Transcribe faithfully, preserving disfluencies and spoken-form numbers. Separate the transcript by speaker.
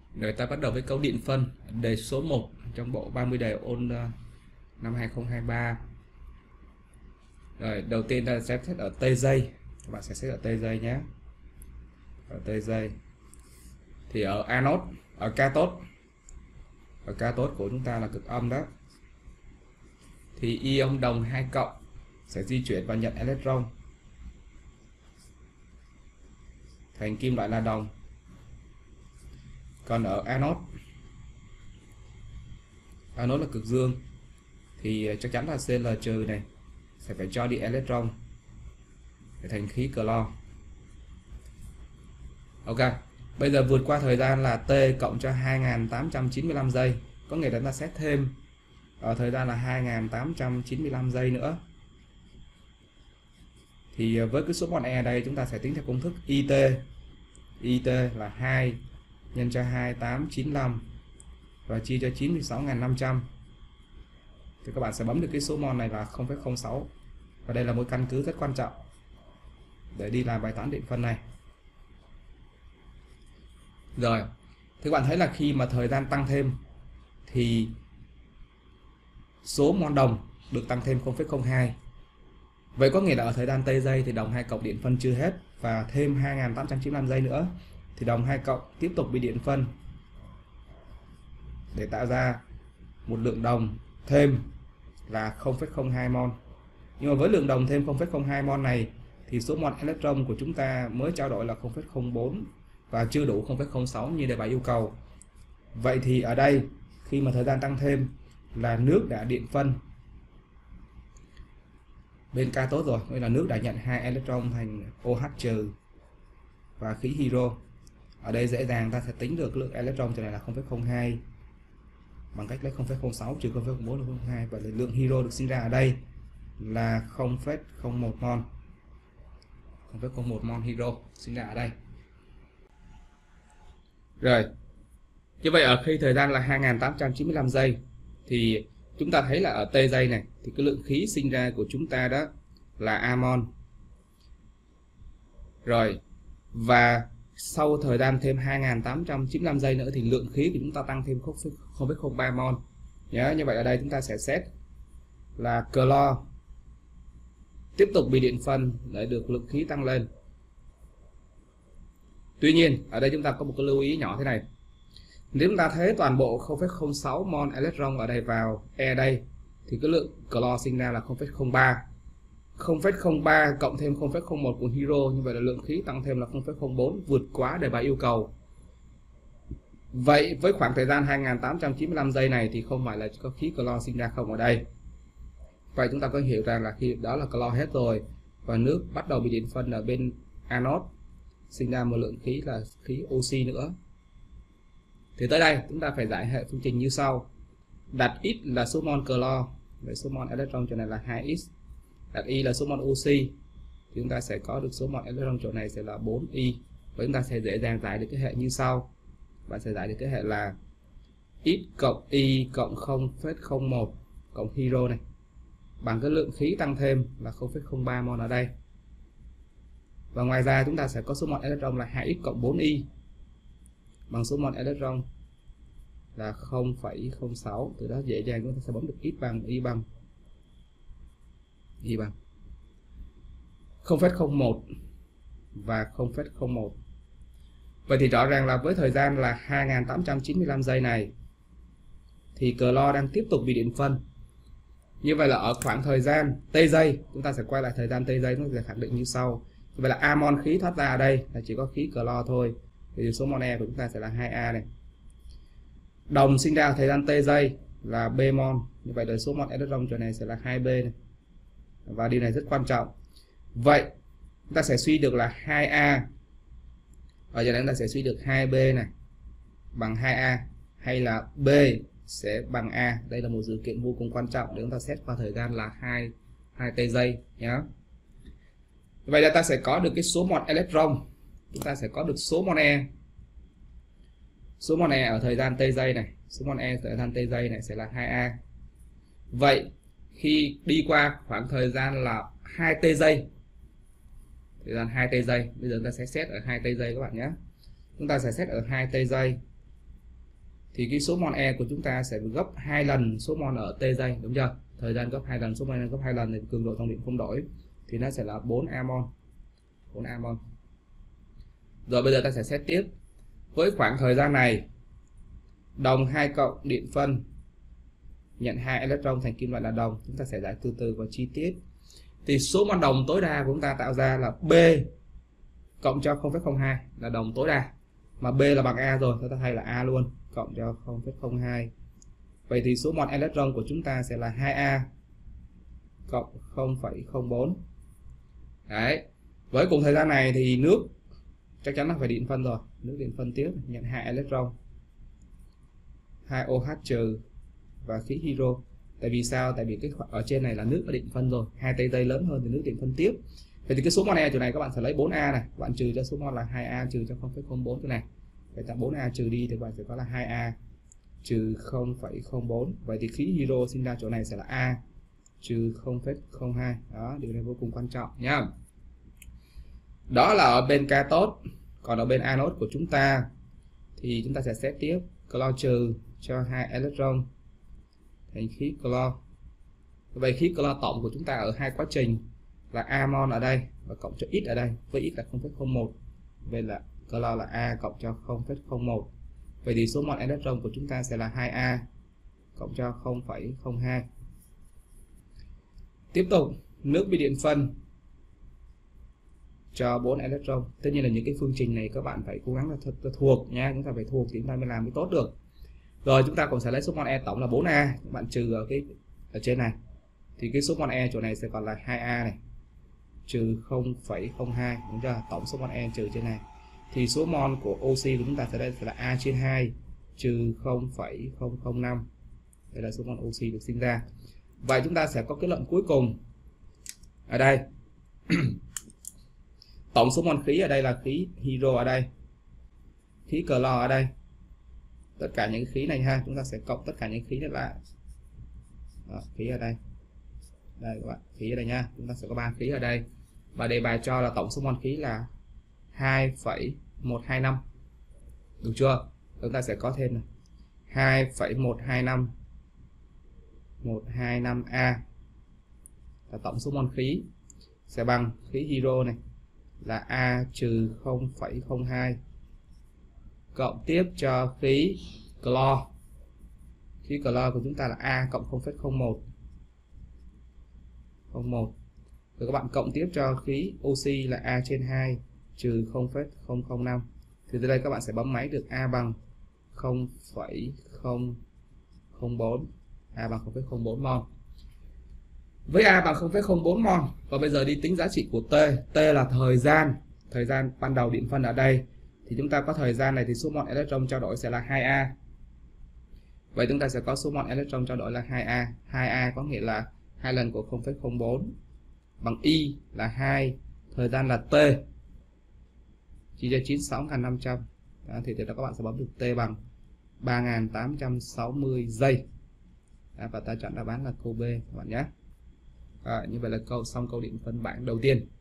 Speaker 1: Rồi ta bắt đầu với câu điện phân, đề số một trong bộ ba mươi đề ôn uh, năm hai không hai ba. Rồi đầu tiên ta sẽ xét ở T giây, các bạn sẽ xét ở T giây nhé. Ở T giây thì ở anode, ở cathode, ở cathode của chúng ta là cực âm đó, thì ion đồng hai cộng sẽ di chuyển và nhận electron thành kim loại là đồng. Còn ở anode, anode là cực dương, thì chắc chắn là Cl trừ này sẽ phải cho đi electron để thành khí clo. Ok, bây giờ vượt qua thời gian là T cộng cho hai nghìn tám trăm chín mươi lăm giây, có nghĩa là ta xét thêm ở thời gian là hai nghìn tám trăm chín mươi lăm giây nữa. Thì với cái số mol E đây chúng ta sẽ tính theo công thức I T. I T là hai nhân cho hai nghìn tám trăm chín mươi lăm và chia cho chín mươi sáu nghìn năm trăm. Thì các bạn sẽ bấm được cái số mol này là không phẩy không sáu. Và đây là một căn cứ rất quan trọng để đi làm bài toán điện phân này. Rồi, thì các bạn thấy là khi mà thời gian tăng thêm thì số mol đồng được tăng thêm không phẩy không hai. Vậy có nghĩa là ở thời gian T giây thì đồng hai cộng điện phân chưa hết, và thêm hai nghìn tám trăm chín mươi lăm giây nữa thì đồng hai cộng tiếp tục bị điện phân để tạo ra một lượng đồng thêm là không phẩy không hai mol. Nhưng mà với lượng đồng thêm không phẩy không hai mol này thì số mol electron của chúng ta mới trao đổi là không phẩy không bốn và chưa đủ không phẩy không sáu như đề bài yêu cầu. Vậy thì ở đây khi mà thời gian tăng thêm là nước đã điện phân bên cathode rồi, nghĩa là nước đã nhận hai electron thành OH trừ và khí hydro. Ở đây dễ dàng ta sẽ tính được lượng electron cho này là không phẩy không hai bằng cách lấy không phẩy không sáu trừ không phẩy không bốn là không phẩy không hai, và lượng hydro được sinh ra ở đây là không phẩy không một mol. không phẩy không một mol hydro sinh ra ở đây. Rồi, như vậy ở khi thời gian là hai nghìn tám trăm chín mươi lăm giây thì chúng ta thấy là ở T giây này thì cái lượng khí sinh ra của chúng ta đó là A mol. Rồi, và sau thời gian thêm hai nghìn tám trăm chín mươi lăm giây nữa thì lượng khí của chúng ta tăng thêm không phẩy không ba mol. Nhớ như vậy ở đây chúng ta sẽ xét là clo tiếp tục bị điện phân để được lượng khí tăng lên. Tuy nhiên ở đây chúng ta có một cái lưu ý nhỏ thế này. Nếu chúng ta thấy toàn bộ không phẩy không sáu mol electron ở đây vào E đây thì cái lượng clo sinh ra là không phẩy không ba. không phẩy không ba cộng thêm không phẩy không một của hydro, như vậy là lượng khí tăng thêm là không phẩy không bốn, vượt quá đề bài yêu cầu. Vậy với khoảng thời gian hai nghìn tám trăm chín mươi lăm giây này thì không phải là có khí clo sinh ra không ở đây. Vậy chúng ta có hiểu rằng là khi đó là clo hết rồi và nước bắt đầu bị điện phân ở bên anode, sinh ra một lượng khí là khí oxy nữa. Thì tới đây chúng ta phải giải hệ phương trình như sau. Đặt x là số mol clo, vậy số mol electron chỗ này là hai x. Đặt y là số mol oxy thì chúng ta sẽ có được số mol electron chỗ này sẽ là bốn y. Và chúng ta sẽ dễ dàng giải được cái hệ như sau. Bạn sẽ giải được cái hệ là x cộng y cộng không phẩy không một cộng hydro này bằng cái lượng khí tăng thêm là không phẩy không ba mol ở đây. Và ngoài ra chúng ta sẽ có số mol electron là hai x cộng bốn y bằng số mol electron là không phẩy không sáu. Từ đó dễ dàng chúng ta sẽ bấm được x bằng y bằng y bằng không phẩy không một và không phẩy không một. Vậy thì rõ ràng là với thời gian là hai nghìn tám trăm chín mươi lăm giây này thì clo đang tiếp tục bị điện phân. Như vậy là ở khoảng thời gian T giây, chúng ta sẽ quay lại thời gian T giây, chúng ta sẽ khẳng định như sau. Vậy là A mol khí thoát ra ở đây là chỉ có khí clo thôi. Thì số mol E của chúng ta sẽ là hai A này. Đồng sinh ra ở thời gian T giây là B mol. Như vậy là số mol electron chỗ này sẽ là hai B này. Và điều này rất quan trọng. Vậy chúng ta sẽ suy được là hai A. Ở chỗ này chúng ta sẽ suy được hai B này bằng hai A, hay là B sẽ bằng A. Đây là một dữ kiện vô cùng quan trọng để chúng ta xét qua thời gian là hai T giây nhé. Vậy là ta sẽ có được cái số mol electron, chúng ta sẽ có được số mol E. Số mol E ở thời gian T giây này, số mol E ở thời gian T giây này sẽ là hai A. Vậy khi đi qua khoảng thời gian là hai T giây, thời gian hai T giây, bây giờ chúng ta sẽ xét ở hai T giây các bạn nhé. Chúng ta sẽ xét ở hai T giây thì cái số mol E của chúng ta sẽ gấp hai lần số mol ở T giây, đúng chưa? Thời gian gấp hai lần, số mol gấp hai lần thì cường độ trong điện không đổi, thì nó sẽ là bốn A mol. bốn A mol. Rồi bây giờ ta sẽ xét tiếp. Với khoảng thời gian này, đồng hai cộng điện phân nhận hai electron thành kim loại là đồng, chúng ta sẽ giải từ từ và chi tiết. Thì số mol đồng tối đa của chúng ta tạo ra là B cộng cho không phẩy không hai là đồng tối đa. Mà B là bằng A rồi, chúng ta thay là A luôn, cộng cho không phẩy không hai. Vậy thì số mol electron của chúng ta sẽ là hai A cộng không phẩy không bốn. Đấy. Với cùng thời gian này thì nước chắc chắn là phải điện phân rồi, nước điện phân tiếp nhận hai electron, hai OH trừ và khí hydro. Tại vì sao? Tại vì cái ở trên này là nước đã điện phân rồi, hai T giây lớn hơn thì nước điện phân tiếp. Vậy thì cái số mol E chỗ này các bạn sẽ lấy bốn A này, các bạn trừ cho số mol là hai A trừ cho không phẩy không bốn chỗ này. Vậy ta bốn A trừ đi thì các bạn sẽ có là hai A trừ không phẩy không bốn. Vậy thì khí hydro sinh ra chỗ này sẽ là A trừ không phẩy không hai. Đó, điều này vô cùng quan trọng nhá. Đó là ở bên cathode. Còn ở bên anode của chúng ta thì chúng ta sẽ xét tiếp clo trừ cho hai electron thành khí clo. Vậy khí clo tổng của chúng ta ở hai quá trình là A mol ở đây và cộng cho X ở đây, với X là không phẩy không một. Vậy là clo là A cộng cho không phẩy không một. Vậy thì số mol electron của chúng ta sẽ là hai A cộng cho không phẩy không hai. Tiếp tục, nước bị điện phân cho bốn electron. Tất nhiên là những cái phương trình này các bạn phải cố gắng là thật, thật thuộc nha, chúng ta phải thuộc thì chúng ta mới làm mới tốt được. Rồi chúng ta còn sẽ lấy số mol E tổng là bốn A, các bạn trừ ở cái ở trên này. Thì cái số mol E chỗ này sẽ còn là hai A này trừ không phẩy không hai, đúng chưa? Tổng số mol E trừ trên này. Thì số mol của oxy của chúng ta sẽ đây sẽ là A trên hai trừ không phẩy không không năm. Đây là số mol oxy được sinh ra. Vậy chúng ta sẽ có kết luận cuối cùng. Ở đây tổng số mol khí ở đây là khí hydro ở đây, khí clo ở đây, tất cả những khí này ha, chúng ta sẽ cộng tất cả những khí này lại. Đó, khí ở đây, đây các bạn, khí ở đây nha, chúng ta sẽ có ba khí ở đây và đề bài cho là tổng số mol khí là hai phẩy một hai năm, được chưa? Chúng ta sẽ có thêm này hai phẩy một hai năm một hai năm A là tổng số mol khí sẽ bằng khí hydro này là A trừ không phẩy không hai cộng tiếp cho khí clo. Khí clo của chúng ta là A cộng không phẩy không một không một. Rồi các bạn cộng tiếp cho khí oxy là A trên hai trừ không phẩy không không năm. Thì từ đây các bạn sẽ bấm máy được A bằng không phẩy không không bốn. A bằng không phẩy không bốn mol. Với A bằng không phẩy không bốn mol và bây giờ đi tính giá trị của T. T là thời gian, thời gian ban đầu điện phân ở đây. Thì chúng ta có thời gian này thì số mol electron trao đổi sẽ là hai A. Vậy chúng ta sẽ có số mol electron trao đổi là hai A. hai A có nghĩa là hai lần của không phẩy không bốn bằng Y là hai, thời gian là T chia cho chín mươi sáu nghìn năm trăm. Đó, thì từ đó các bạn sẽ bấm được T bằng ba nghìn tám trăm sáu mươi giây. Đó, và ta chọn đáp án là câu B các bạn nhé. À, như vậy là câu xong câu điện phân bảng đầu tiên.